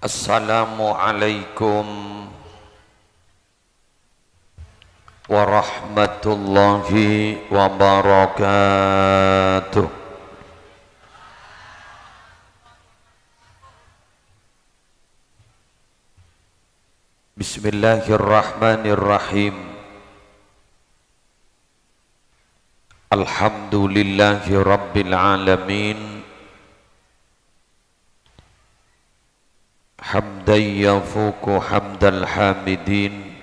Assalamualaikum warahmatullahi wabarakatuh. Bismillahirrahmanirrahim. Alhamdulillahi rabbil alamin. Hamdan yafuku hamdal hamidin.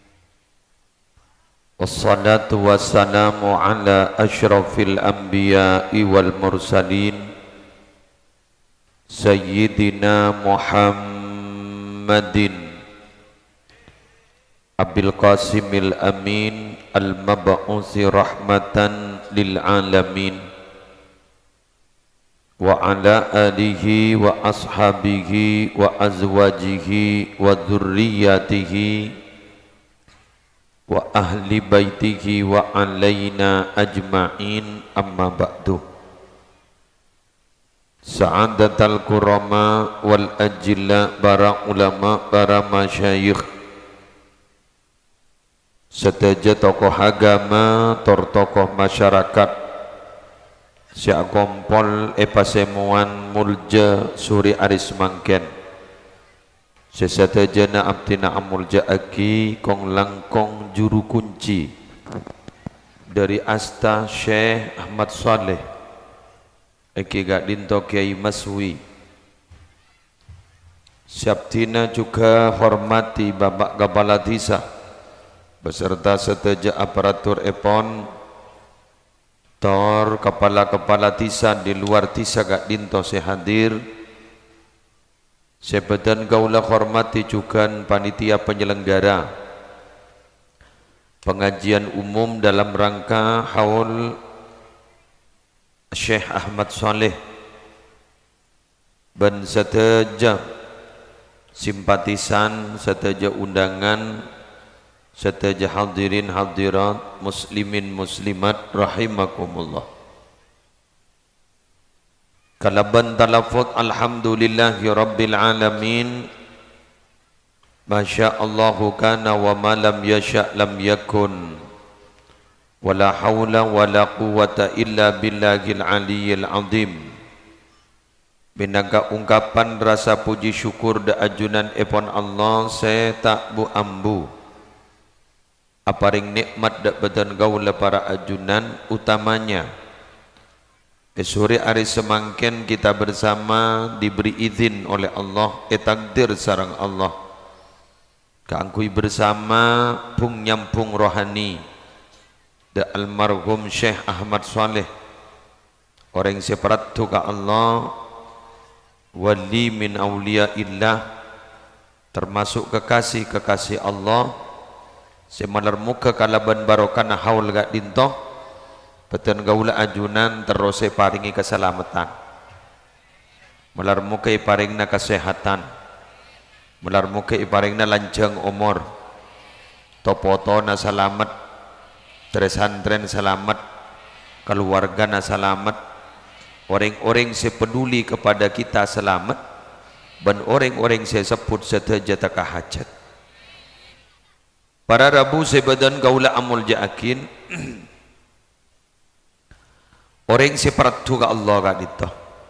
Wassalatu wassalamu ala ashrafil anbiya'i wal mursalin Sayyidina Muhammadin Abil Qasimil Amin Al-Mab'usi rahmatan lil alamin wa ala alihi wa ashabihi wa azwajihi wa dhurriyyatihi wa ahli baitihi wa alaina ajma'in, amma ba'du. Sa'adatal kurama wal ajilla, para ulama, para masyayikh, sedaja tokoh agama, tokoh masyarakat, Syak Kompol Epasemuan Mulja Suri Aris Mangken, sesadajana abdina amulja aki kong langkong juru kunci dari Asta Syekh Ahmad Saleh Eki gak dinto Kiai Maswi. Syabtina juga hormati Bapak Kepala Desa beserta sedaja aparatur epon tor kepala-kepala desa di luar desa gak dinto sehadir. Sebadan kaula hormati juga panitia penyelenggara pengajian umum dalam rangka haul Syekh Ahmad Saleh dan sedaja simpatisan, sedaja undangan, sedaja hadirin hadirat, muslimin muslimat rahimakumullah. Kalaban talafut alhamdulillahi rabbil alamin. Masya Allahu kana wa ma lam yasha' lam yakun. Wala hawla wala quwata illa billahil aliyyil azim. Binaga ungkapan rasa puji syukur da ajunan epon Allah se tak bu ambu. Aparing nikmat dak badan gaula para ajunan, utamanya sore hari semangken kita bersama diberi izin oleh Allah, takdir sarang Allah keangkui bersama pung nyampung rohani da almarhum Syekh Ahmad Saleh, orang separatu ka Allah, wali min awliya illah, termasuk kekasih Allah. Semalar muka kalaban barokana haul gak dinto peten gaula ajunan terus paringi keselamatan, melar muka paringna kesehatan, melar muka paringna lanjang umur, topotona selamat, tresantren selamat, keluargana selamat, orang-orang sepeduli kepada kita selamat, dan orang-orang sebut sedaja hajat. Para Rabu sebadan gaula amul ja'akin orang separatu ka Allah ka dito,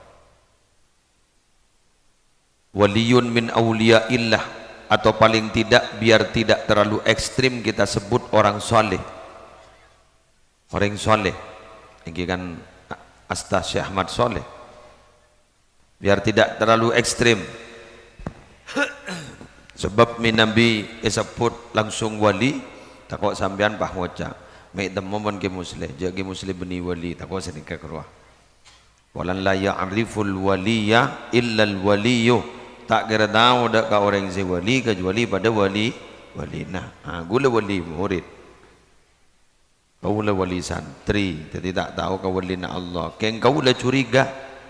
waliyun min awliya illah, atau paling tidak biar tidak terlalu ekstrim kita sebut orang soleh, orang soleh ini kan Asta Syekh Ahmad Saleh, biar tidak terlalu ekstrim. Sebab Nabi disebut langsung wali, takut sampean pah waca mai temoman ke muslim, jagi muslim beni wali takut sedikit keruah. Walan la ya'riful waliya illa al waliyu, tak kira tahu dak ka orang si wali kecuali pada wali nah. Gula wali murid, kau la wali santri, jadi tak tahu kau wali na Allah. Keng kau la curiga,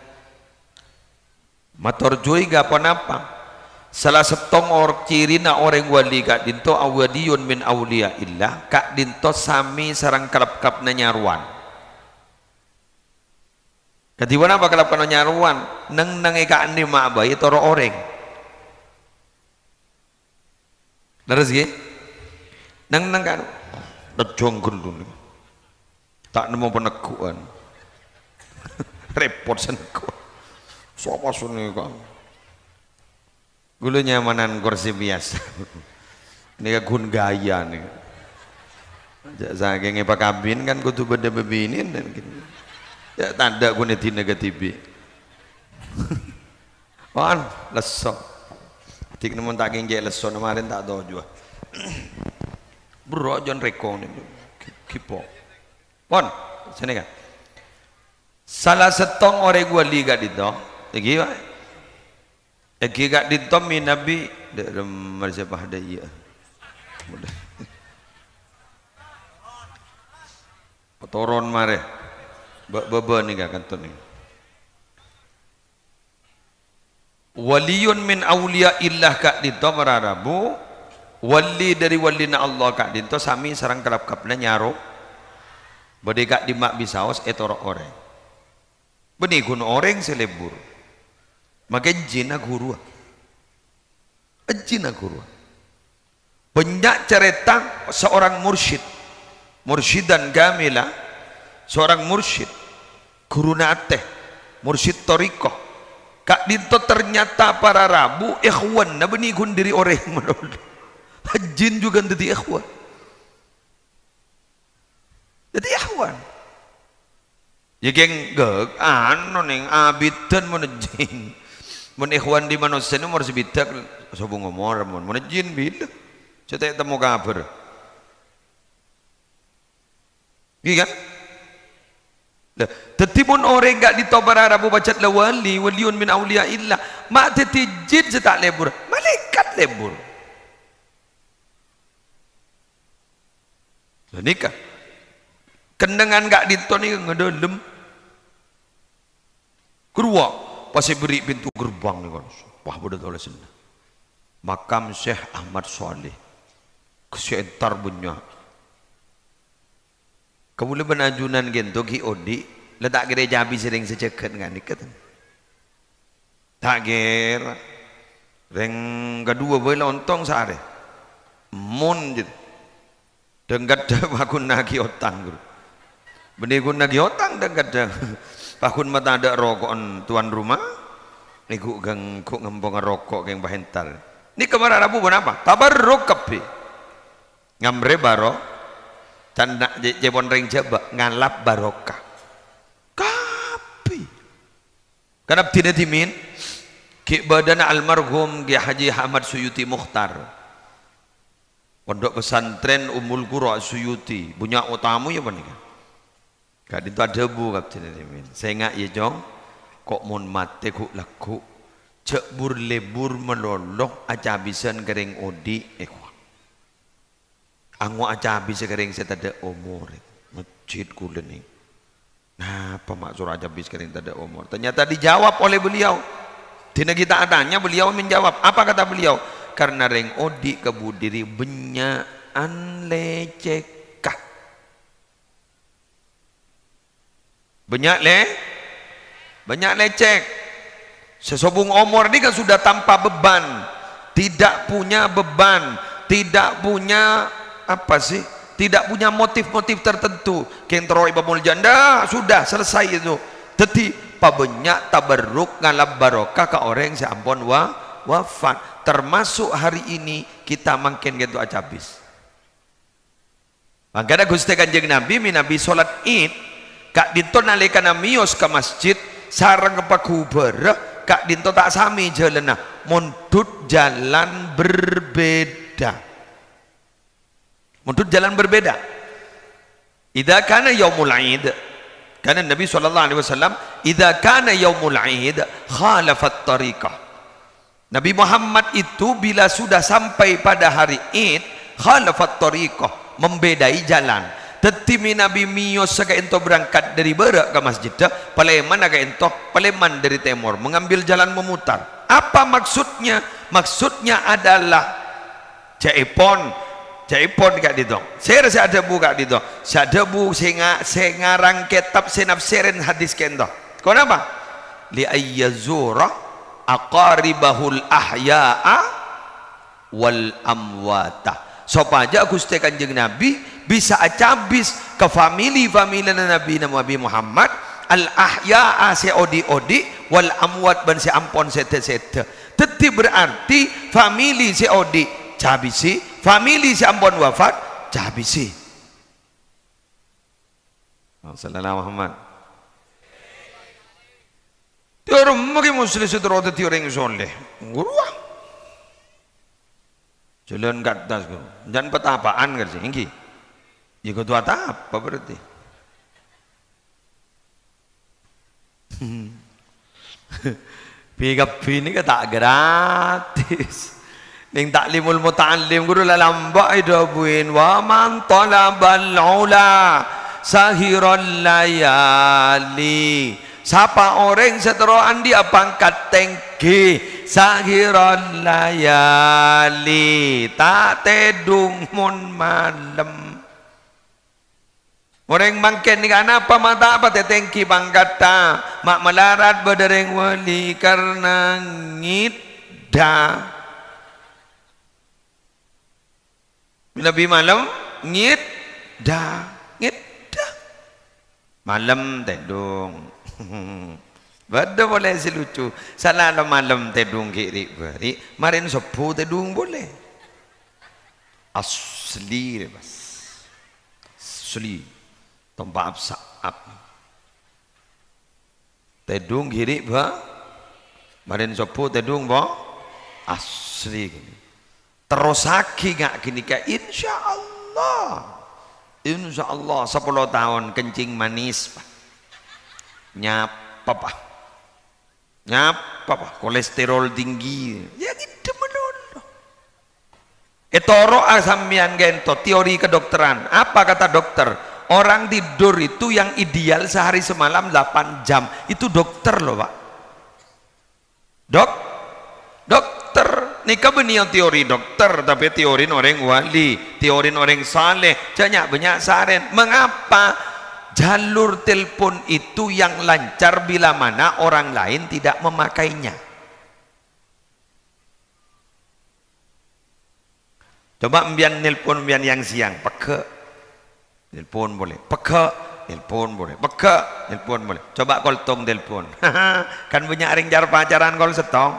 mator curiga apa napa? Salah setong ciri na orang wali kak dinto awadiyun min awliya illah, kak dinto sami sarang kalap-kalap na nyaruan. Katiwana pa kalap ka na nyaruan nang nangikaan ni maabay toro orang. Leres nggih? Nang kan dejongken dulu. Tak nemu peneguan. Repot seneko. Sapa sune kok. Gulu nyamanan kursi biasa. Ini gun gaya nih. Saking Pak Kabin kan kudu beda bebinin dan gitu. Ya tanda gune di negatif. On leso. Tik nemu tak genjek leso kemarin tak tahu juga. Bro jon rekon itu. Kipo. On sini kan. Salah setong orang gua liga dito. Lagi pak. Lagi gak dito mi nabi dalam marzabah daya. Potoron mare. Baba ni gak kanton ni. Waliyun min awliya illah kak dito mararabu. Wali dari walina Allah kak dito sami sarang kelap-kapna nyaro. Bade kak di mak bisaos etorok oreng. Beni kun oreng selebur. Maka jina guru. Jina guru. Banyak cerita seorang mursyid. Mursyidan gamila. Seorang mursyid. Guru nateh. Mursyid torikoh. Kak dinto ternyata para rabu ikhwan na beni kun diri oreng menol. Jin juga jadi ikhwan. Jadi ikhwan. Ya geng gek anu ning abidan mun jin. Mun ikhwan di manusia nu mur sebidak sobo ngomor mun jin bila. Cetek temu kabar. Iya kan? Lah, dadi mun orang gak ditobar Arabu bacat la wali waliun min auliya illah. Mak dadi jin setak lebur, malaikat lebur. Lah nikah. Kendengan gak ditoni ngedolem. Keruak pasti beri pintu gerbang nih kan. Wah bodoh oleh sana. Makam Syekh Ahmad Saleh. Kesentar punya. Kamu le benajunan gento ki odi. Letak gereja habis sering secekat kan ikat. Tak ger. Reng kedua boleh lontong sare. Mon je. Dengkat aku nagi otang guru. Benih aku nagi otang dengkat. Pakun mata ada rokok tuan rumah, ni ku gang ku ngembong rokok yang bahental. Ni kemarin Rabu apa? Tabarruk kapi. Ngamre baro, tanda jebon ring jaba ngalap barokah. Kapi. Kenapa tidak dimin? Ki badan almarhum Ki Haji Ahmad Suyuti Mukhtar. Pondok pesantren Ummul Qura Suyuti, punya utamu ya panik. Kak itu ada bu kapten ini. Saya ngak ya jong. Kok mon mate ku laku. Cek bur lebur meloloh aja habisan kering odi ekwa. Angu aja habis kering saya tada umur. Masjid kulen ni. Nah, pemaksud aja habis kering tada umur. Ternyata dijawab oleh beliau. Tidak kita adanya beliau menjawab. Apa kata beliau? Karena reng odi kebudiri benyaan lecek. Banyak lecek. Sesobung omor ini kan sudah tanpa beban, tidak punya beban, tidak punya apa sih? Tidak punya motif-motif tertentu. Kentro ibamul janda sudah selesai itu. Jadi pabanyak tabarruk ngalap barokah ke orang yang seampun wafat. Termasuk hari ini kita makin gitu aja habis. Makanya Gusti Kanjeng Nabi minabi salat Id. Kak dinto nalika mios ke masjid sarang ke pakubara kak dinto tak sami jalan mundut jalan berbeda. Mundut jalan berbeda. Idza kana yaumul Id, karena Nabi SAW idza kana yaumul Id khalafat tariqah. Nabi Muhammad itu bila sudah sampai pada hari Id khalafat tariqah, membedai jalan. Tetimi Nabi Mio saka ento berangkat dari Berak ke masjid Paleman aga ento Paleman dari Timur mengambil jalan memutar. Apa maksudnya? Maksudnya adalah Jaipon kak dito. Saya rasa ada bu kak dito. Saya ada bu saya ngarang kitab saya nafsirin hadis kento. Kenapa? Li ayyazura aqaribahul ahya'a wal amwata. Supaya Gusti Kanjeng Nabi bisa acabis ke famili Nabi Muhammad al ahya se odi wal amwat ban se ampon sete. Teti berarti famili se odi cabisi, famili se ampon wafat cabisi. Sallallahu Muhammad. Tiada mungkin muslim sedera tiada yang soleh. Guru. Jalan kat atas guru. Dan petapaan kan sih, ingki. Ya ketua apa berarti? Pigap ini kan tak gratis. Ning taklimul muta'allim guru lalamba idabuin wa man talabal ula sahiral layali. Siapa orang seteroan dia pangkat tengki sahiral layali tak tedung mun malam. Orang mangken ni apa mata apa tengki pangkat ta mak melarat berdereng wali karena ngida. Lebih malam ngida malam tedung. Bada boleh si lucu. Salah malam tedung kiri beri. Marin sepu tedung boleh. Asli bas. Asli. Tempat saat. Tedung kiri ba. Marin sepu tedung ba. Asli. Terus aki ngak kini ka insya Allah. Insya Allah 10 tahun kencing manis pak. Nyapa kolesterol tinggi ya gitu melulu. Etoro asambian gento teori kedokteran. Apa kata dokter? Orang tidur itu yang ideal sehari semalam 8 jam. Itu dokter loh pak. Dokter nikah benih teori dokter tapi teori orang wali, teori orang saleh banyak saren. Mengapa? Jalur telepon itu yang lancar bila mana orang lain tidak memakainya. Coba mbian nelpon mbian yang siang, peke nelpon boleh, peke nelpon boleh, peke nelpon boleh. Coba kol tong nelpon, kan banyak ring jar pacaran kol setong.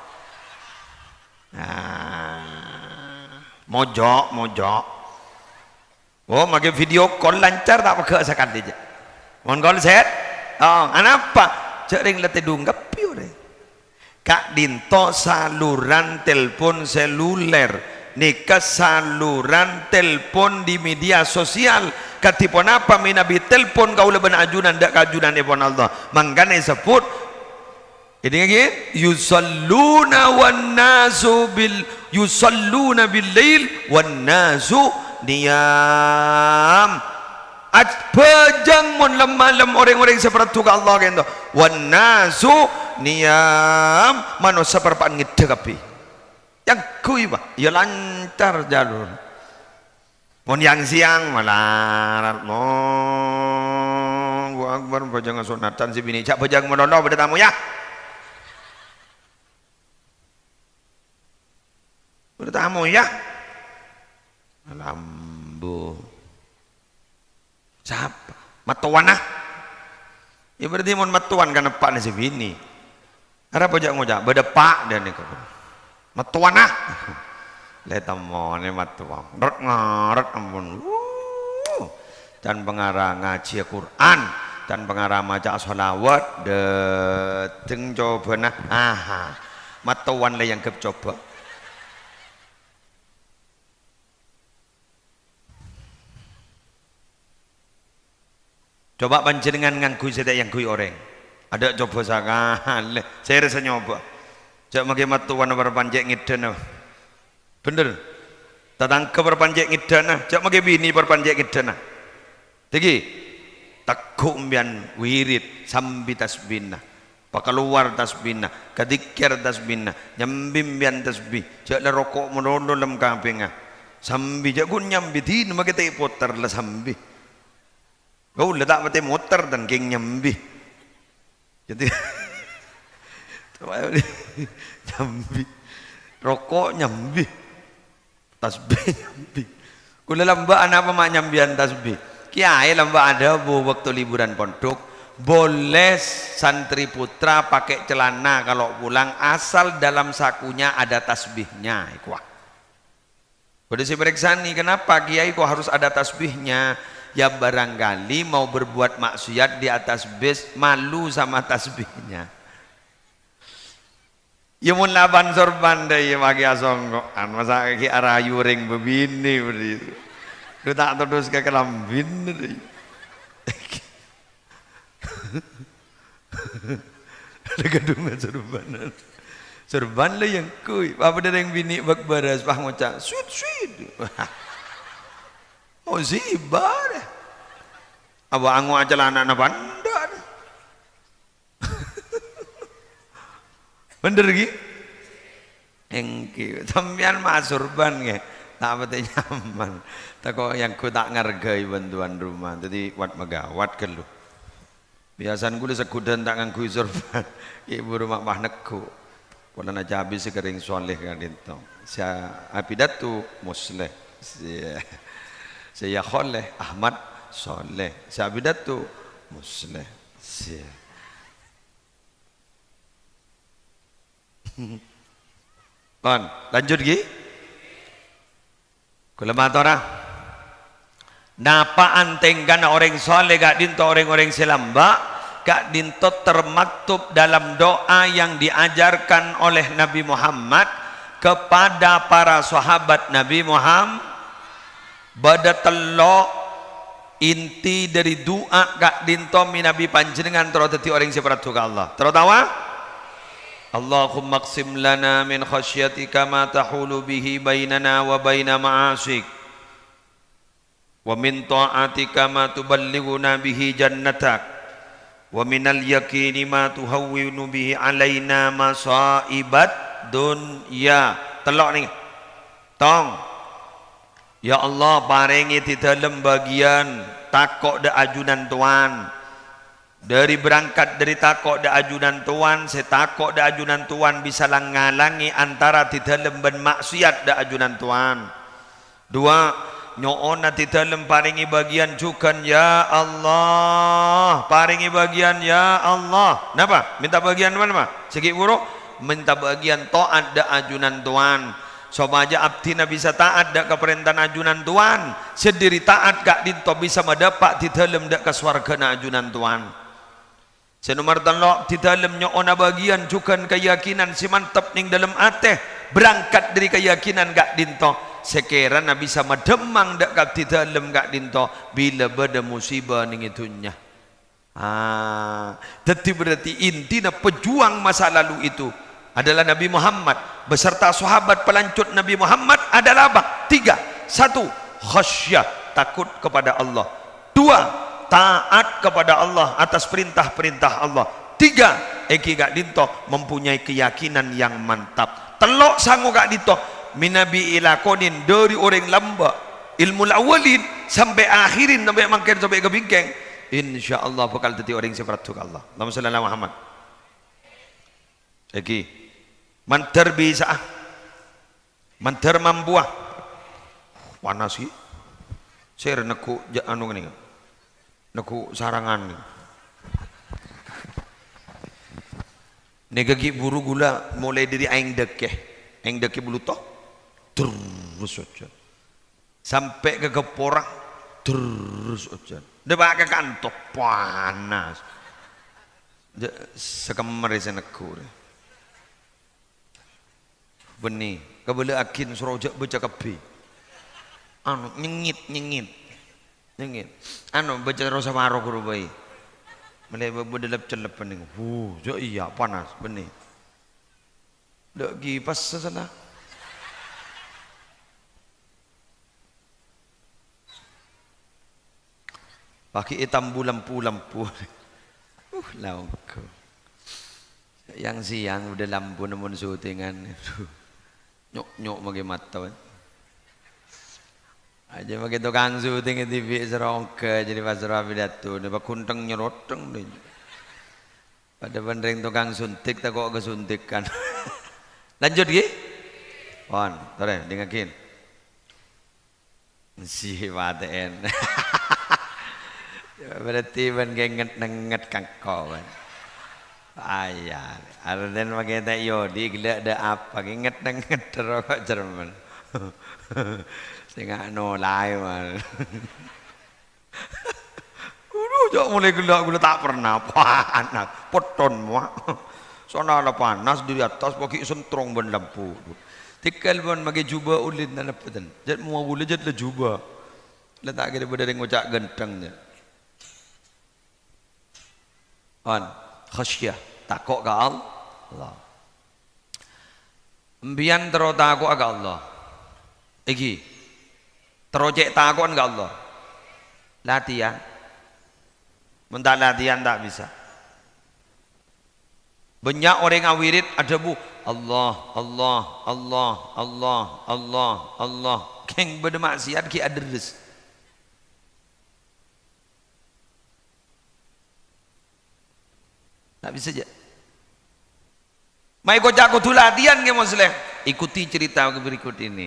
Mojok. Oh, makin video call lancar tak pakai sekali aja. Mon call set. Oh, apa? Cering letih dunggap piore. Kak dinto saluran telepon seluler. Nikah saluran telepon di media sosial. Katipun apa minabi telepon kau leben ajunan dak kajunan ipon Allah. Mangkane sebut ini lagi yusalluna wan nasu bil yusalluna bil lail wan nasu diam pejang mon malam orang-orang seperti Allah kento wan nasu niam manusia perpan ngidekapi yang kui pak ya lancar jalur mon yang siang malah gua akbar pejang sunatan si bini cak pejang monono pada tamu ya bertamu ya lambu siapa matuan ya berarti mau matuan kan pak nasi bini ada pojak ngojak beda pak dan itu matuan lihat amon matuan rot ngaret ampun dan pengarang ngaji Quran dan pengarang maca sholawat deteng coba nah matuan lah yang coba. Coba panjenengan nganggu sedek yang kui orang. Ada coba sangat. Saya rasa nyoba. Coba magi matuan berpanjang ngidana. Bener. Tatang ke berpanjang ngidana. Coba magi bini berpanjang ngidana. Tegi. Takuk mbian wirid sambi tasbina. Pakaluar tasbina. Kadikir tasbina. Nyambim mbian tasbih. Coba rokok menolong dalam kampingnya. Sambi jagun nyambi di nama kita putar lah sambi. Kau letak mati motor dan geng nyambi. Jadi nyambi. Rokok nyambi. tasbih nyambi. Kula lamba apa mak nyambian tasbih. Kiai lamba ada bu waktu liburan pondok boleh santri putra pakai celana kalau pulang asal dalam sakunya ada tasbihnya. Iku. Udah saya periksa nih kenapa kiai kok harus ada tasbihnya? Ya barangkali mau berbuat maksiat di atas bis malu sama tasbihnya. Ya mun laban sorban deh ya magi asonggoan masa ki arayu ring bebini begitu. Lu tak terus ke kelambin deh. Ada gedungan sorbanan. Sorban lah yang kuy. Apa ada yang bini bak baras pah ngocak sweet. Musibah deh. Apa angu aja lah anak banda deh. Bener lagi? Engki, sampean masurban nge. Tak betul nyaman. Tak kok yang ku tak ngargai bantuan rumah. Jadi wat megawat ke lu. Biasaan gue sekudan tak ngangkui surban. Ibu rumah mah neku. Kalau nak habis sekering soleh kan itu. Saya Abidatu Musleh. Saya Kholeh Ahmad Soleh. Saya Abidatu Musleh. Kon, lanjut lagi. Kalau matora, napa antengkan orang soleh gak dinto orang-orang selamba, gak dinto termaktub dalam doa yang diajarkan oleh Nabi Muhammad kepada para sahabat Nabi Muhammad. Bada telok inti dari doa gak dinto minabi panjenengan terus dadi orang separatu ka Allah. Terutawa Allahumma qsim lana min khasyatika ma tahulu bihi bainana wa baina ma'asik wa min ta'atika ma tuballighuna bihi jannatak wa minal yaqini ma tuhawwinu bihi alaina masaibat dunya. Telok nih tong. Ya Allah paringi di dalam bagian takok da ajunan Tuhan. Dari berangkat dari takok da ajunan Tuhan, saya takok da ajunan Tuhan bisa ngalangi antara di dalam bermaksiat da ajunan Tuhan. Dua, nyoona di dalam paringi bagian juga ya Allah, paringi bagian ya Allah. Napa? Minta bagian mana mah? Segi buruk minta bagian taat da ajunan Tuhan. Sama aja abdi bisa taat dak ke perintah ajunan Tuhan. Sendiri taat gak dinto bisa mendapat di dalam dak ke swarga ajunan Tuhan. Senomor telok di dalam nyoona bagian juga keyakinan si mantap ning dalam ateh berangkat dari keyakinan gak dinto. Sekiranya bisa medemang dak ke di dalam gak dinto bila bada musibah ning itunya. Jadi berarti intinya pejuang masa lalu itu adalah Nabi Muhammad beserta sahabat pelancut Nabi Muhammad adalah apa? Tiga. Satu, khasyah, takut kepada Allah. Dua, taat kepada Allah atas perintah-perintah Allah. Tiga, eki gak dinto mempunyai keyakinan yang mantap. Telok sangu gak dinto minabi ilakonin dari orang lamba ilmu awalin sampai akhirin sampai makin sampai ke bingkeng. Insyaallah bakal jadi orang seperti Allah. Allahumma shalli ala Muhammad. Eki manter bisa manter mambuah panas sih saya neku anu ini neku sarangan nih gigi buru gula mulai dari aing deke bulu toh terus aja sampai ke geporang terus aja depak ke kantor panas sekemar saya neku benih kabel akin surojak baca kapi anu nyengit anu baca rosa maro kurubai mulai bedelap celep pening jo iya panas benih dak gipas sana pakai hitam lampu lauk yang siang udah lampu namun syutingan nyok magi mata aja magi tukang syuting di TV serongke jadi pasar Abidatu nih pak kunteng nyeroteng deh pada bandeng tukang suntik tak kok kesuntikan lanjut gih on tore dengakin Si waten. Berarti ban ngenget kangkau. Ayah, arden pakai tak yodi gila ada apa inget terus kok Jerman. Sehingga nolai mal. Jauh mulai gila gula tak pernah panas, poton muak. Soalnya ada panas di atas pakai sentrong ban lampu. Tikal ban pakai jubah ulin dan apa dan. Jat mau boleh jat le jubah. Letak kita berdari ngocak gentengnya. On. Khasyah takut ke Allah. Mbian terus takut ke Allah. Iki terus cek takut ke Allah. Latihan. Mentak latihan tak bisa. Banyak orang awirid ada bu Allah Allah Allah Allah Allah Allah. Keng bermaksiat ki adres. Tak bisa aja. Mai kocak kudu latihan ke Muslim. Ikuti cerita berikut ini.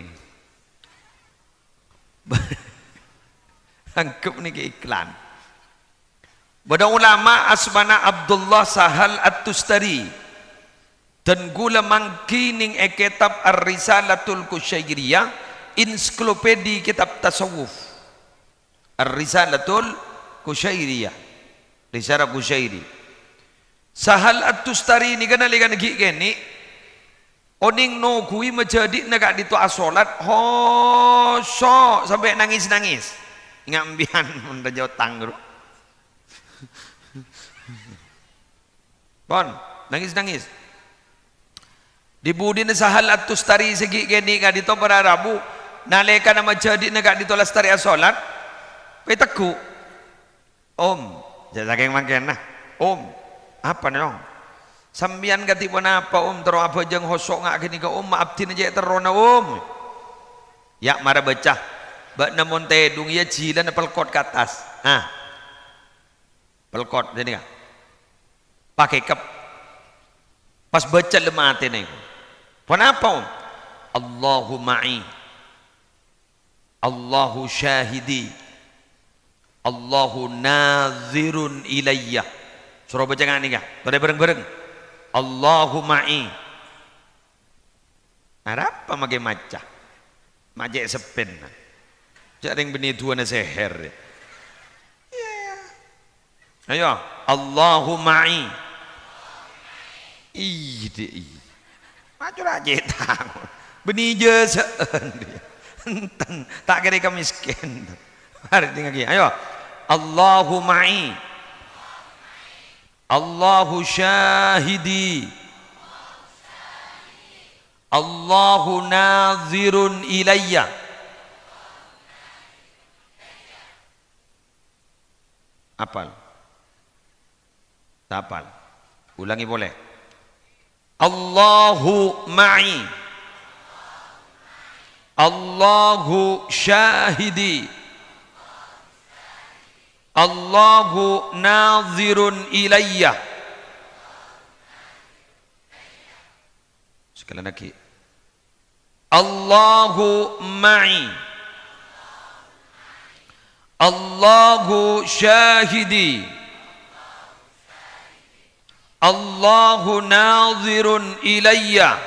Anggap ni ke iklan. Bada ulama asmana Abdullah Sahal At-Tustari dan gula mangkining kitab Ar-Risalatul Kusyairiyah, ensiklopedi kitab tasawuf. Ar-Risalatul Kusyairiyah. Risalah Kusyairi. Sahal At-Tustari ni kana ligan gini oning no kui menjadi negak ditu asolat hosok sampai nangis ngambian munda jotang bro. Bon nangis dibudin Sahal At-Tustari segi gini ka dito para Rabu naleka na menjadi negak ditu lastari asolat pe teku om saking mangken nah om apa nih om? Sambian gati pun apa om? Terus apa jeng hosok ngak gini ke om? Maafin aja terona om. Ya marah baca. Bak namun tedung ya jilan pelkot ke atas. Ah, pelkot jadi nggak? Pakai kep. Pas baca lemati nih. Kenapa om? Allahu ma'i. Allahu syahidi. Allahu nazirun ilayya. Suruh baca kan ni kah? Pada bareng-bareng. Allahu ma'i. Apa makai maca? Maca sepen. Jaring benih tuan seher. Ayo, Allahu ma'i. Ih, macu aja tangan. Benih je enten. Tak kira miskin. Hari tinggal lagi. Ayo, Allahu ma'i. Allahu syahidi. Allahu nazirun ilayya. Apal? Tapal. Ulangi boleh. Allahu ma'i. Allahu syahidi. Allahu nazirun ilayya. Sekali lagi. Allahu ma'i. Allahu syahidi. Allahu nazirun ilayya.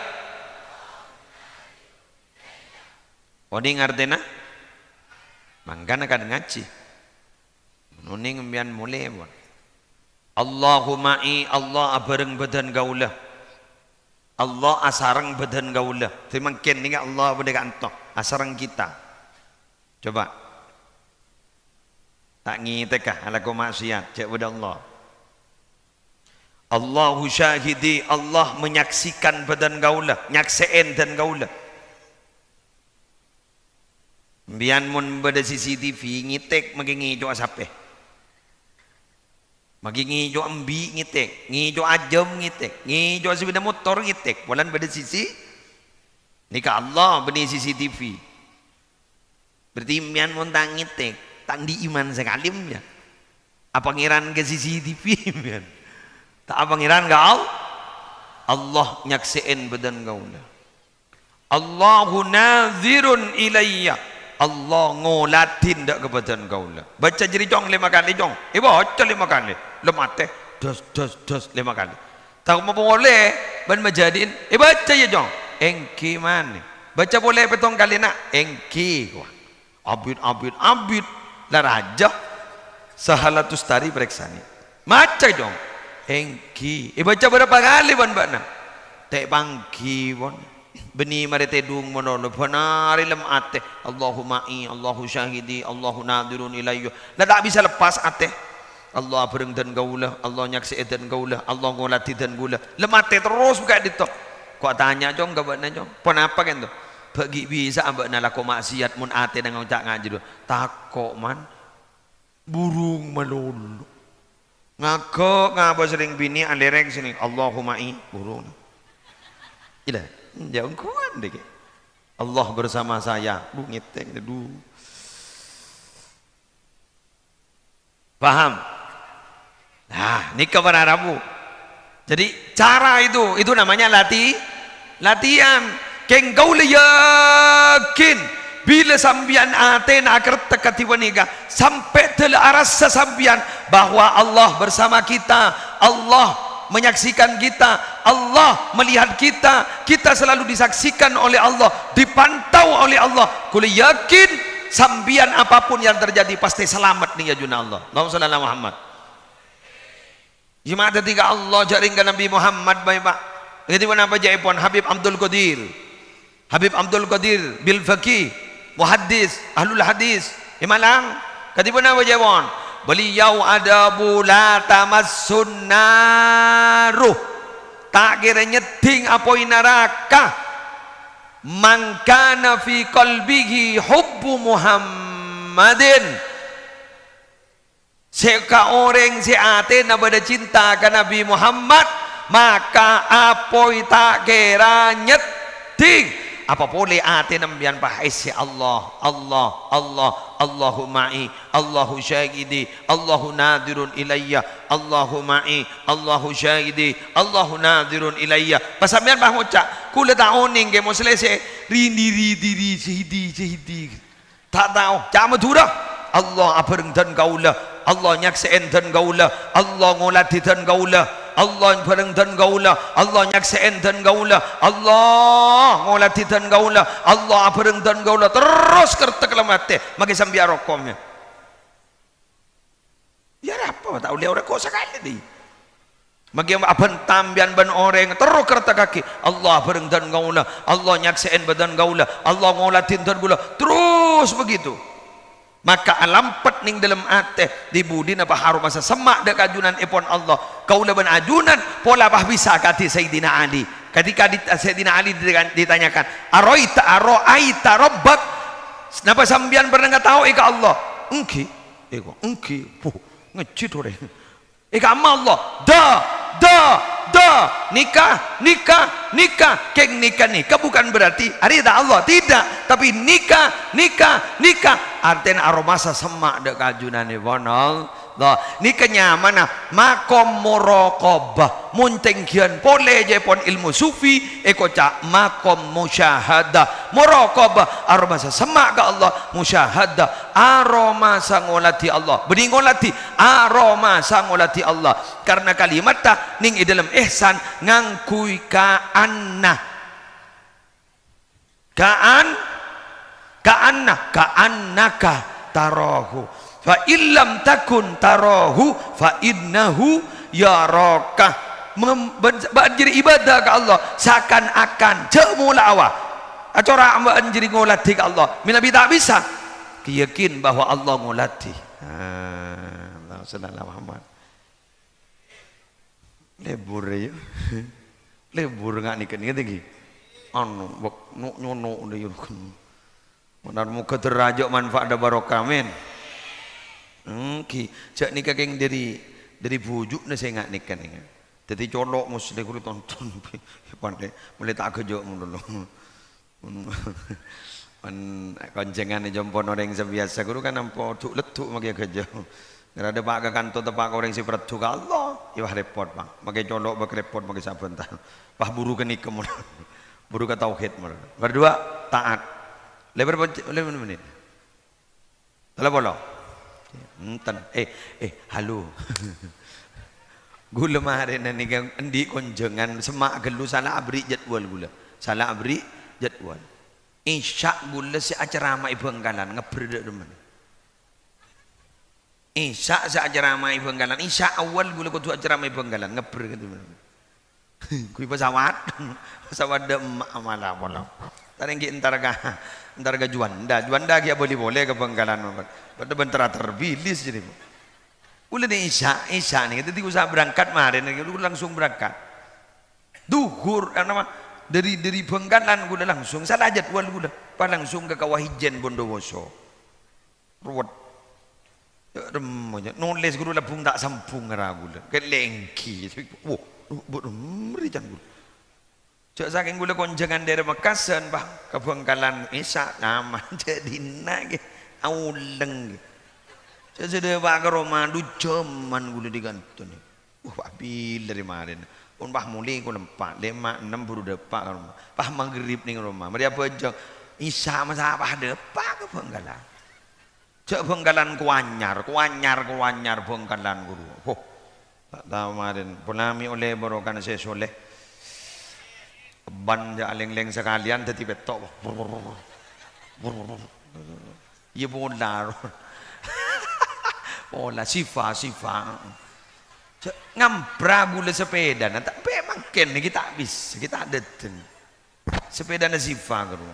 Oding artinya mangkana kan ngaji. Nuning mbian mulai pun. Allahu ma'i. Allah bareng badan gaulah. Allah asarang badan gaulah. Terima ken ni Allah berdeka antoh asarang kita. Coba. Tak ngitekah ala ko maksiat cek pada Allah. Allahu syahidi. Allah menyaksikan badan gaulah, nyakseen dan gaulah. Mbian mun beda CCTV ngitek magi jo asape. Magi ngijo ambi ngitek, ngijo ajam ngitek, ngijo sepeda motor ngitek. Walan pada sisi nika Allah beni CCTV. Berarti mian montang ngitek, tak di iman sekalimnya. Apa ngiran ke CCTV mian? Tak apa ngiran ke Allah nyaksiin badan kau. Allahu nazirun ilayya. Allah ngolatin dak kepada engkau lah. Baca jadi jong 5 kali jong. Baca 5 kali. Lemat teh dos 5 kali. Tak mau boleh ban majadiin. Baca ya jong. Engki mana? Baca boleh petong kali nak. Engki. Abid. Lah raja Sahalatus Tari Preksani. Maca jong. Engki. Baca berapa kali ban bana? Tek bangki bon. Beni mari tedung mono benar ilm ate Allahumma Allahu syahidi Allahu nadirun ilayya la tak bisa lepas ate Allah bereng dan gaulah Allah nyaksi dan gaulah Allah ngolati dan gula lemate terus buka dito kok tanya jong gabana jong pon apa kan tu bagi bisa ambak nalako maksiat mun ate nang ngajak ngaji do takok man burung melulu ngako ngapa sering bini alereng sini Allahumma burung ila jauh kuan deh Allah bersama saya bungit aduh paham nah ini kabar Arabu jadi cara itu namanya latihan keng kau yakin bila sambian aten akar tekati wanika sampai telaras sesambian bahwa Allah bersama kita Allah menyaksikan kita Allah melihat kita selalu disaksikan oleh Allah dipantau oleh Allah kuli yakin sambian apapun yang terjadi pasti selamat nih ya juna Allah Allahumma shalli ala Muhammad jemaah ketika Allah jaringkan Nabi Muhammad baik pak ngerti mana apa jaipon Habib Abdul Qadir bil faqih muhaddis ahlul hadis imalang ketiba apa jaipon beliau ada bula tamassun naruh tak kira nyeting apoi neraka man kana fi qalbihi hubbu Muhammadin seka orang si ate na bada cinta ke Nabi Muhammad maka apoi tak kira nyeting apa boleh ate nambian bahai si Allah Allahu ma'i Allahu syahidi Allahu nadirun ilayya Allahu ma'i Allahu syahidi Allahu nadirun ilayya pasambian bah ngucap kula taoning ke muslese rindi syahidi tak tahu cak madura Allah abareng dan kaulah Allah nyakseen dan kaulah Allah ngolati dan kaulah Allah bareng dan gaulah Allah nyakseen dan gaulah Allah ngolati dan gaulah Allah bareng dan gaulah terus kertek lemate magi sambil rokomnya ya apa tak boleh orang kok sekali di magi aban tambian ban orang terus kertek kaki Allah bareng dan gaulah Allah nyakseen badan gaulah Allah ngolati dan gaulah terus begitu maka alampet ning dalam ate dibudin apa harum masa semak dak ajunan ipon Allah kaulah ban ajunan pola bah bisa kati Sayyidina Ali ketika Sayyidina Ali ditanyakan aroaita rabbak napa sambian pernah tahu ika Allah engki ngecit ore ika Allah nikah keng nikah bukan berarti hari tak Allah tidak tapi nikah artinya aromasa semak dek kajunan ibonal nikahnya mana makom muraqabah muntengkian pole jepon ilmu sufi cak makom musyahadah muraqabah aromasa semak ke Allah musyahadah aromasa ngolati Allah bening ngolati aromasa ngolati Allah karena kalimat tak ning dalam ihsan ngangkui ka'annaka tarahu fa illam takun tarahu fa innahu yaraka banjir ibadah ke Allah seakan-akan cemula awak acora banjir ngolati ke Allah minabi tak bisa keyakin bahwa Allah ngolati Allah sallallahu Muhammad lebur ya lebur ngak niken ngerti anu bak nyono de yun benar muka terajak manfaat da barokah men ki cak nikah keng dari bujuk na saya ngak nikan ni jadi colok muslim kudu tonton pandai mulai tak kerja dulu pan koncengan jompon orang sebiasa guru kan nampo tuk letuk magi kerja ada pak ke kantor tepak orang si peratu ke Allah iwah repot bang magi colok bak repot magi saben tah pah buru ke nikah buru ke tauhid berdua taat lebar menit Telepon lo. Enten. Halo. Gula kemarin ni kan endi konjengan semak gelu salah abri jadwal gula. Salah abri jadwal. Isya gula si acara mai Bengkalan ngebrede demen. Isya si acara mai Bengkalan. Isya awal gula kudu acara mai Bengkalan ngebrede demen. Kui pesawat de emak malam. Tarenggi entar ga Juanda kia boleh ke Bengkalan. Pada bentar terbilis jadi. Ulah ni Isya ni tadi usah berangkat kemarin langsung berangkat. Duhur nama dari Bengkalan gula langsung salah jadwal gula. Pas langsung ke Kawah Ijen Bondowoso. Ruwet. Nulis guru lapung tak sampung ngara gula. Kelengki. Wah, merican gula. Cak saking gula konjangan dari Makassar bah ke Bengkalan Isya nama jadi nage auleng. Cak sudah pak ke rumah du jaman gula digantun. Bil dari kemarin. Pun bah mulai ku 4, 5, 6 baru depak ke rumah. Bah maghrib ning rumah. Mari apa aja Isya masa bah depak ke Bengkalan. Cak Bengkalan kuanyar Bengkalan guru. Tak tahu kemarin. Pulami oleh barokan saya soleh. Ban ja leng-leng sekalian tadi betok. Iya bola. Bola sifa. Ngampra gula sepeda. Tapi makin kita habis, kita ada sepeda na sifa guru.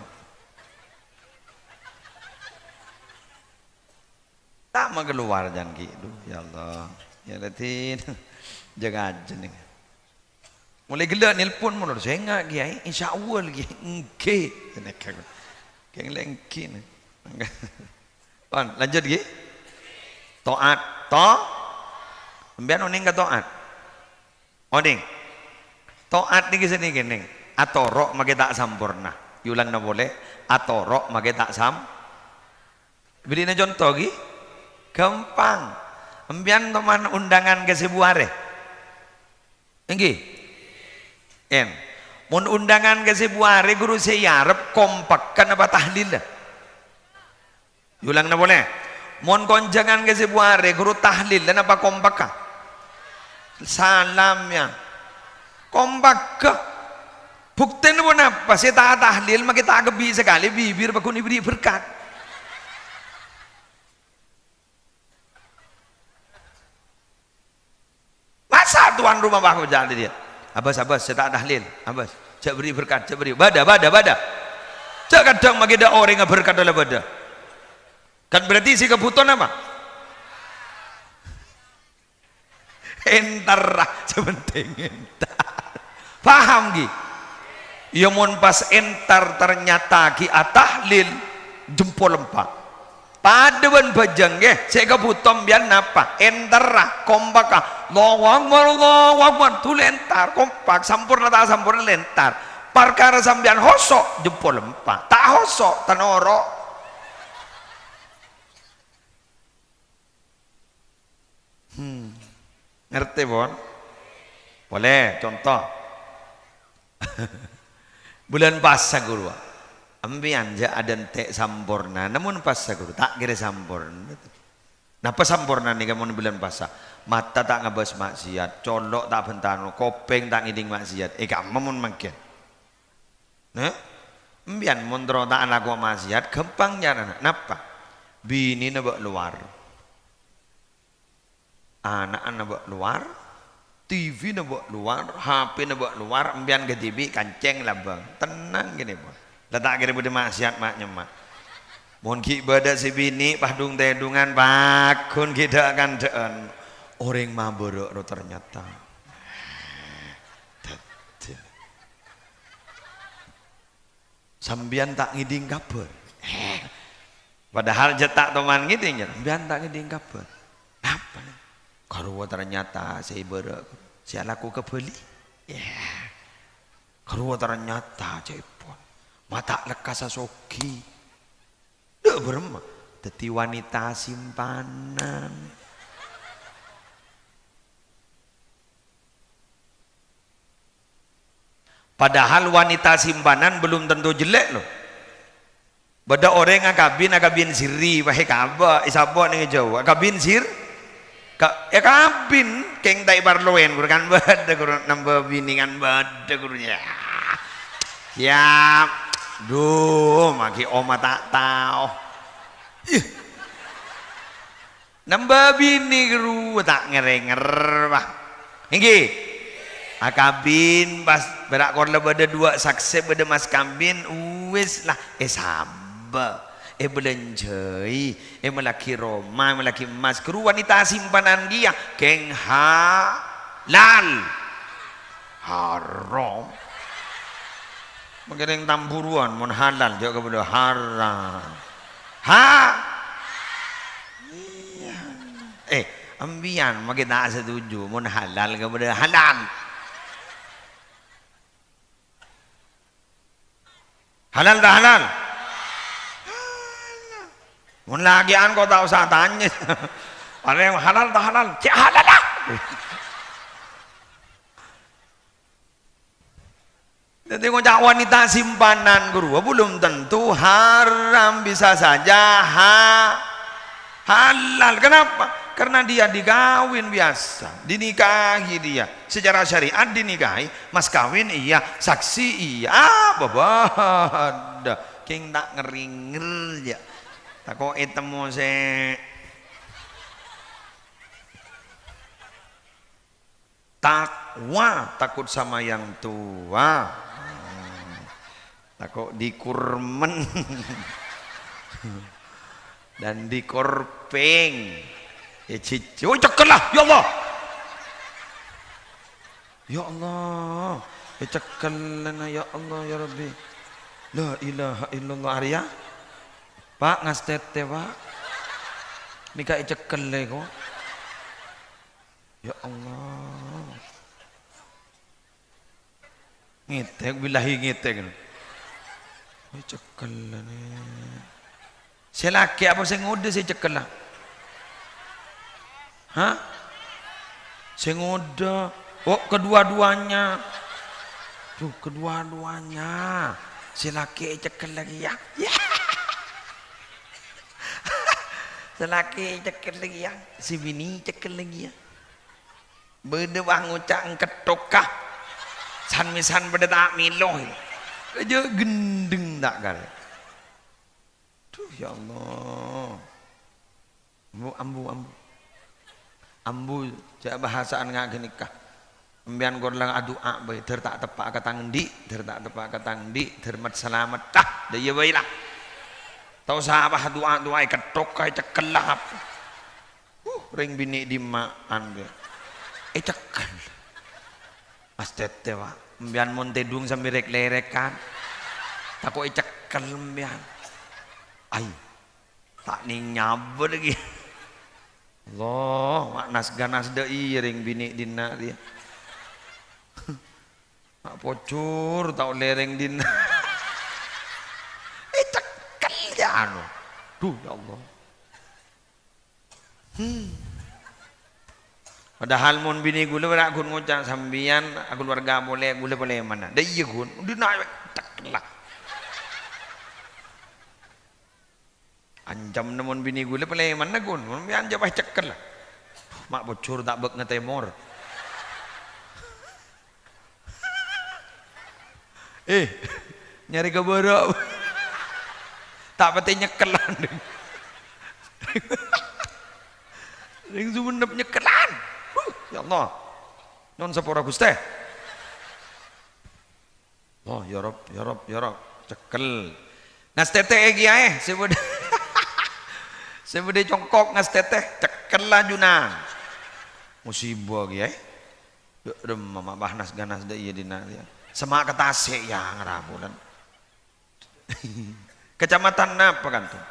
Tak mau keluar jangan gitu. Ya Allah. Ya Latin. Jaga aja nih. Mulai gila nelpon mulai saya enggak kiai. Insya Allah lagi. Engke. Kayak lengki nih. Lanjut lagi. Toat. Biar oning ke toat. Oning. Toat ni kisah ni gini. Atorok maka tak sampurna. Yulang na boleh. Atorok maka tak sam. Beri na contoh lagi. Gampang. Embian teman undangan ke sebuare. Enggi. Mun undangan ke sebuare guru saya arep kompakkan apa tahlil dah. Ulang na boleh. Mun konjangan ke sebuare guru tahlil dan apa kompakkan. Salamnya. Kompakkan. Bukti ni pun apa? Saya tak tahlil maka tak kebi sekali bibir bakun beri berkat. Masa tuan rumah bahu jalan dia. Abas, saya tak tahlil. Abas, cak beri berkat, cak beri. Bada. Cak kadang bagi ada orang yang berkat dalam bada. Kan berarti si kebutuhan apa? Entar lah, sebenting entar. Paham ki? Ya mun pas entar ternyata ki atahlil jempol empat. Paduan bajang ke, saya kebutuhan biar napa? Entar kompak Allahu Akbar tu lentar kompak sampurna tak sampurna lentar. Perkara sambian hosok jempol empat, tak hosok tanoro. Ngerti bon? Boleh contoh. Bulan puasa guru. Ambian ja ada tek sampurna, namun puasa guru tak kira sampurna. Napa sampurna nih kamu bulan puasa? Mata tak ngabas maksiat, colok tak bentano, kopeng tak ngiding maksiat. Kamu mun makin. Nah, ambian mondro tak anak maksiat, gampang nyana. Napa? Bini nabak luar, anak nabak luar, TV nabak luar, HP nabak luar, ambian ke TV kanceng labang, tenang gini pun. Tak kira bude maksiat maknya mak. Mohon ki ibadah si bini pahdung tedungan bakun kita akan dean. Orang mabur ternyata. Sambian tak ngiding kabar. Padahal jetak teman ngiding, sambian tak ngiding kabar. Apa? Karua ternyata saya saya laku kebeli. Karua ternyata cepon. Mata lekas asoki. Dek berema. Teti wanita simpanan. Padahal wanita simpanan belum tentu jelek loh. Bada orang akabin siri wahai kaba isabo ning Jawa akabin sir kabin keng tai barloen kan bada guru nambah biningan bada gurunya ya duh maki oma tak tahu nambah bini guru tak ngerenger bah inggi akabin pas berak korla bada dua sakse bada mas kambin wis lah sabah belenjai melaki Roma melaki emas kru wanita simpanan dia keng halal haram mengeneng tamburuan mon halal juga kepada haram ambian makin tak setuju mon halal kepada halal halal tak halal mun lagian kau tak usah tanya ada yang halal tak halal cik halal lah jadi ngajak wanita simpanan guru belum tentu haram bisa saja halal kenapa? Karena dia digawin biasa dinikahi dia secara syariat dinikahi mas kawin iya saksi iya babada king tak ngeringer ya tak kok etemu se takwa takut sama yang tua tak kok dikurmen dan dikorpeng cici oh cekel lah ya Allah cekel ya Allah ya Rabbi la ilaha illallah Arya Pak ngastete Pak nikah cekel kok ya Allah ngitek bilahi ngitek cekel nih saya laki apa saya ngode saya cekel lah saya ngode oh kedua-duanya tuh kedua-duanya si laki cekel lagi ya selaki cekel lagi ya si bini cekel lagi ya beda bang ucap ketokah san misan beda tak miloh aja gendeng tak kali tuh ya Allah ambu jak bahasaan ngak nikah embian gorlang adua bae der tak tepak ka tangdi der tak tepak ka tangdi der mat selamat tah da ye bae lah tau sahabah doa ketok kae cekel lah ring bini di maan dia cekel mas tete wa embian mon tedung sambil rek-lerekan takut cekel embian ai tak ning nyaber lagi Allah maknas ganas deui ring bini dina dia mak pocur tau lereng dina cekel ya anu duh ya Allah padahal mun bini gula berak gun ngucap sambian aku keluarga boleh gula boleh mana da iya gun dina cekel lah ancam namun bini gula boleh mana gun mun jabah cekel lah mak bocor tak bek ngetemor nyari keborok tak pati nyekelan ring sumenep nyekelan ya Allah non sepora Gusti oh ya Rob cekel ngas teteh iki ae sebede congkok ngas teteh cekel lah junang musibah iki ae mama bahnas ganas da ieu dina dia semak ketase ya ngarapulan kecamatan apa kan tuh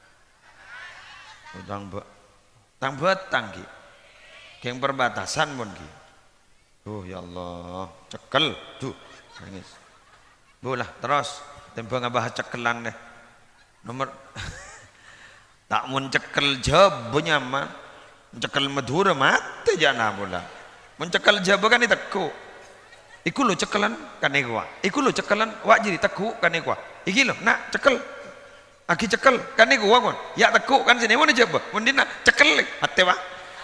tang betang ki geng perbatasan pun ki ya Allah cekel tuh nangis bolah terus tembang ngabah cekelan deh nomor tak mun cekel jabo nyaman cekel Madura mati jana bola mun cekel jabo kan diteku iku lo cekelan kan iku iku lo cekelan wak jadi teku kan iku iki lo nak cekel Aki cekel kan niku kon. Ya tekuk kan sini mana coba. Mendina cekel hate Pak.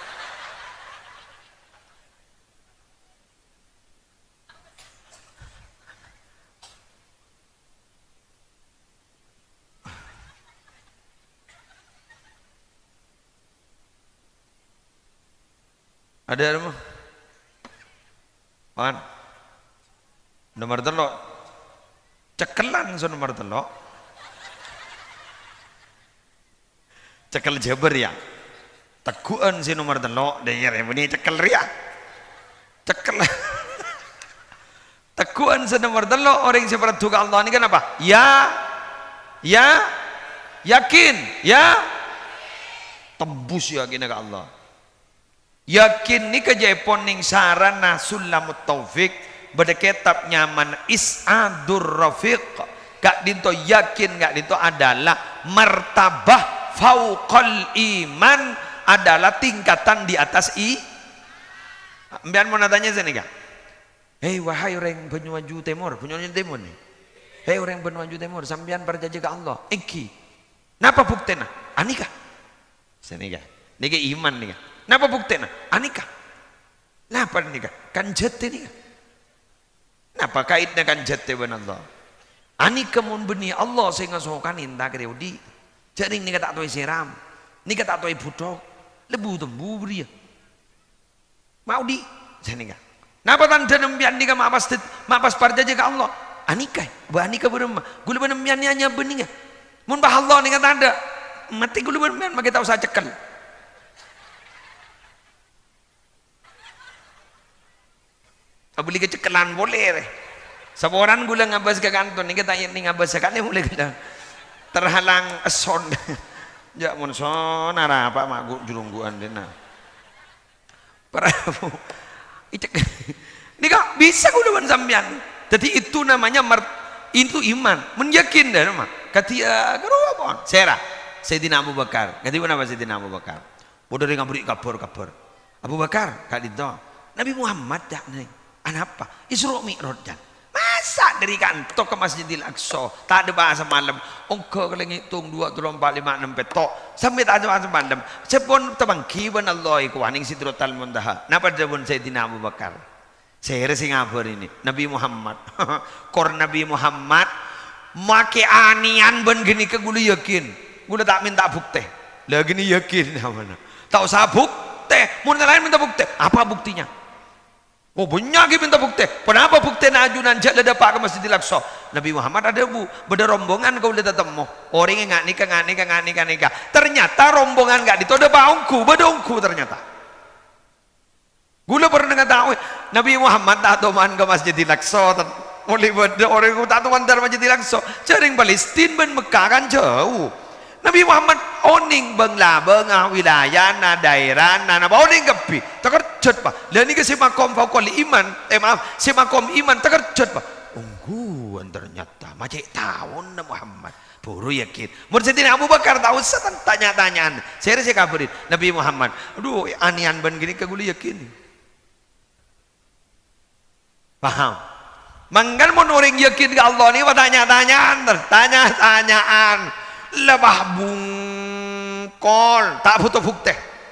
Ada rumah? Wan. Nomor telok. Cekelan so nomor telok. Cekel Jabar ya. Teguan si nomor telok. Dengar yang ini cekel ria. Cekel. Teguan si nomor telok. Orang yang seperti Allah ini kan apa? Ya. Yakin. Ya. Tembus yakin ke Allah. Yakin ni kejepon ning sarana sulamut taufik beda kitab nyaman isadur rafiq gak dinto yakin gak dinto adalah martabah fauqal iman adalah tingkatan di atas Mbian mau natanya sini kak. Hei wahai orang Banyuwangi Timur nih. Hei orang Banyuwangi Timur sambian berjanji ke Allah. Iki. Napa buktena? Anika. Sini kak. Niki iman nih kak. Napa buktena? Anika. Napa nikah? Kan jete nikah. Napa kaitnya kan jete ben Allah? Anika mun beni Allah sehingga sokan indah ke di. Jaring nikah tak tuai seram. Nikah tak tuai budok. Lebu tembu beri. Mau di saya nikah. Napa tanda nembian nikah mapas parjaja ke Allah? Anika. Ba anika berema. Gula benembian hanya beninga. Mun bah Allah nikah tanda. Mati gula benembian maka tahu saya cekel. Beli kecekelan boleh saboran gula ngabas ke kanton ni kita ini ngabas sekali mulai kita terhalang eson ya mun son ara apa mak jurungguan dena prabu ini kak bisa gula ban sambian jadi itu namanya itu iman menyakin dah mah katia keruah pon sera Sayyidina Abu Bakar kati mana Sayyidina Abu Bakar bodoh dengan beri kabar Abu Bakar kak itu Nabi Muhammad dah nih apa? Isra Mi'raj dan masa dari kantor ke Masjidil Aqsa tak ada bahasa malam ongko kalau ngitung 2, 3, 4, 5, 6 petok sampai tak ada bahasa malam sepon tabangki ban Allah iku waning Sidratul Muntaha napa jabun Sayyidina Abu Bakar saya sing ngabar ini Nabi Muhammad kor Nabi Muhammad make anian ben gini ke gula yakin gula tak minta bukti lah gini yakin namanya tak usah bukti mun lain minta bukti apa buktinya. Oh banyak minta bukti. Kenapa bukti najunan jak leda pak ke Masjidil Aqsa? Nabi Muhammad ada beda rombongan kau lihat temu. Orang yang nggak nikah. Ternyata rombongan nggak ditoda baungku, bedongku ternyata. Gula pernah dengar tahu Nabi Muhammad tak toman ke Masjidil Aqsa. Mulai beda orang yang tak toman dari Masjidil Aqsa. Jaring Palestina ben Mekah kan jauh. Nabi Muhammad oning bengah wilayah na daerah na oning kepi terkerjut pak dan ini si makom fakol iman si makom iman terkerjut pak ungguan ternyata macam tahun na Muhammad buru yakin Sayyidina Abu Bakar tahu setan tanya-tanyaan saya kabarin Nabi Muhammad aduh anian ban gini kaguli yakin paham manggan mau orang yakin ke Allah ni tanya-tanyaan lebah bungkol tak butuh bukti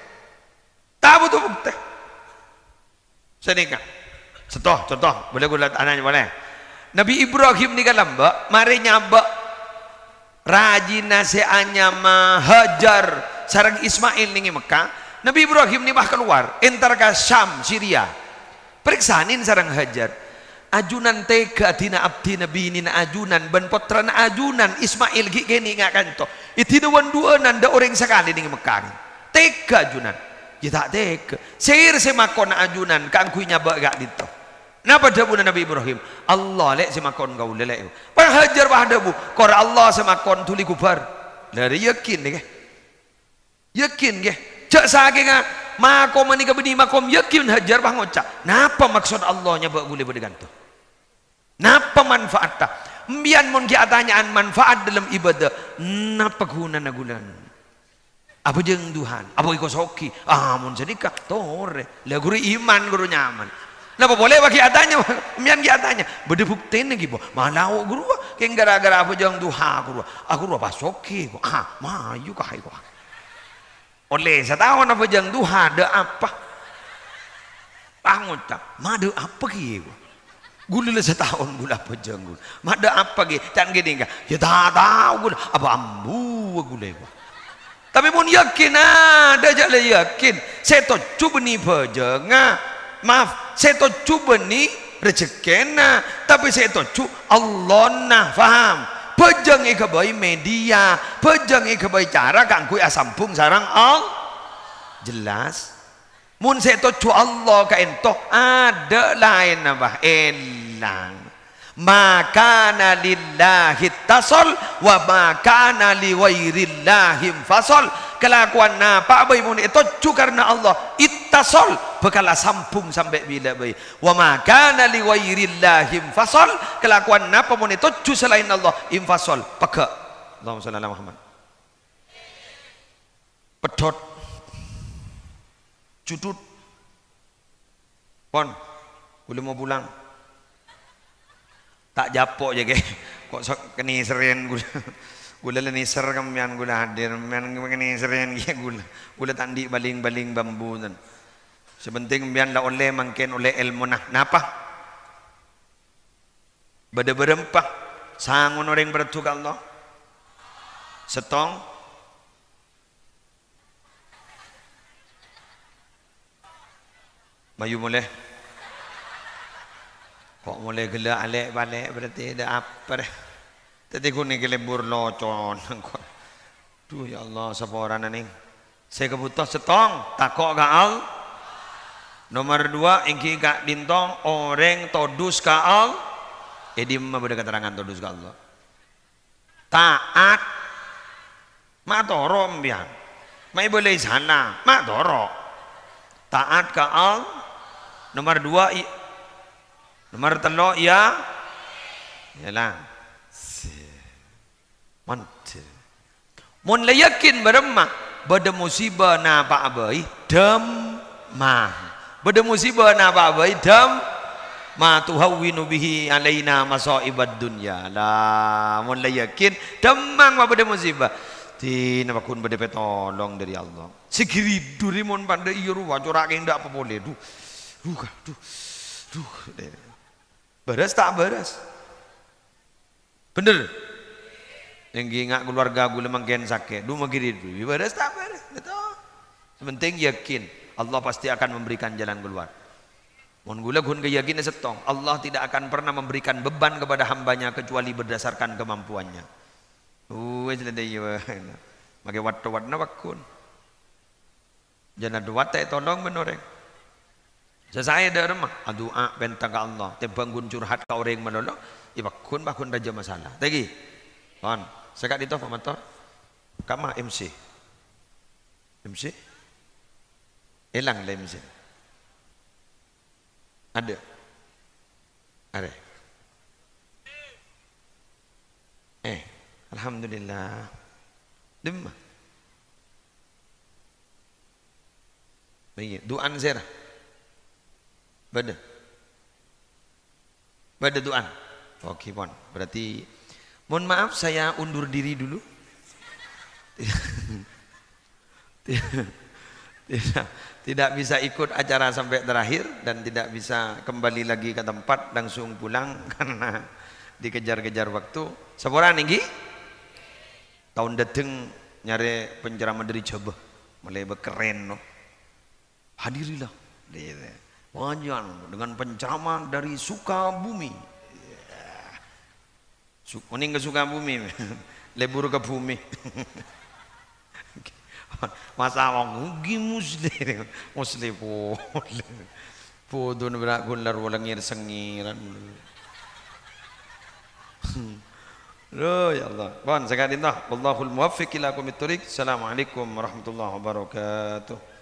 sedikit contoh boleh gue lihat anaknya boleh Nabi Ibrahim ni kan lamba mari nyaba rajin nasihatnya Hajar sarang Ismail ni Mekah Nabi Ibrahim ni bah keluar entar ke Syam Syria periksanin sarang Hajar ajunan tega dina abdi nabi nina ajunan ban potran ajunan Ismail gini nggak kanto itu dua nanda orang sekali nih Mekah tega ajunan kita tega sehir semakon ajunan kan kuinya bagak dito napa dabunan Nabi Ibrahim Allah lek semakon kau lelek Hajar bah dabu kor Allah semakon tuli kubar dari yakin deh yakin deh cak saking makom manika beni makom yakin Hajar bah ngocak napa maksud Allahnya bak boleh bergantung napa manfaatnya mbian mon ki atanyaan manfaat dalam ibadah napa guna nagulan apa jeung Tuhan apa iko soki mun sedikah tore lah guru iman guru nyaman napa boleh bagi atanya mbian ki atanya bede bukti lagi bo malau guru king gara-gara pejang duha aku ruah pasoki mayu kahai ko oleh setahun apa pejang duha ada apa bangun tak madu apa ki gula setahun gula pejang gula mada apa ki can gini enggak ya tak tahu gula apa ambu gula ko tapi pun yakin ada jalan yakin saya tu cuba ni pejang maaf saya tu cuba ni rezekena tapi saya tu Allah nah faham pejang ikabai media pejang ikabai cara kangkui asampung sarang jelas mun saya tu Allah ka entok ada lain apa elang makana lillahi tasol wa makana liwairillahi fasol kelakuan napa bayi mun itu karena Allah ittasol bekala sampung sampai bila bayi wa makana liwairillahi fasol kelakuan napa mun itu selain Allah infasol peka Allahumma shalli ala Muhammad pedot cudut pon boleh mau pulang tak japok je ke kok sok keni seren gula leni ser kamian gula hadir mian keni seren ke gula tandi baling-baling bambu dan sebenting mian la oleh mangken oleh ilmu napa bade berempah sangun orang bertuk Allah setong mayu mulai kok mulai gelak alik balik berarti ada apa deh tadi aku ni kelebur locon tuh ya Allah siapa orang ni saya kebutuh setong takok gaal nomor 2 ingki kak dintong orang todus gaal jadi memberi keterangan todus ka Allah taat mak toro mbian mai boleh sana mak toro taat gaal nomor 2 nomor 3 ya yalah mantap mun la yakin beremah bada musibah na pa abai dam mah bada musibah na pa abai dam ma tuhawwinu bihi alaina masaibad dunya la mun la yakin damang bada musibah tina bakun bada petolong dari Allah segiri duri mun pada iru wajora ke ndak apa boleh duh beres tak beres bener yang ingat keluarga gue mangken sakit du magiri du beres tak beres betul sepenting yakin Allah pasti akan memberikan jalan keluar mun gula gun yakin setong Allah tidak akan pernah memberikan beban kepada hambanya kecuali berdasarkan kemampuannya wes ledai mage watna wakun jangan duat tak tolong menoreng saya ada remah doa bentang ke Allah tebangun curhat ke orang menolong bakun raja masalah lagi kan sekat itu apa motor kama MC hilang lah MC ada alhamdulillah dimma baik doan zera Bada doan. Oke, pon. Berarti mohon maaf saya undur diri dulu. Tidak bisa ikut acara sampai terakhir dan tidak bisa kembali lagi ke tempat langsung pulang karena dikejar-kejar waktu. Seorang tinggi tahun dateng nyari penceramah dari Jawa mulai berkeren no. Hadirilah. Panjang dengan penceramah dari Sukabumi. Kuning ke Sukabumi, lebur ke bumi. Masa orang ugi muslim podo berak gular walang ngir sengiran. Loh ya Allah. Bon, sekali dah. Wallahul muwaffiq ila aqwamit thoriq. Assalamualaikum warahmatullahi wabarakatuh.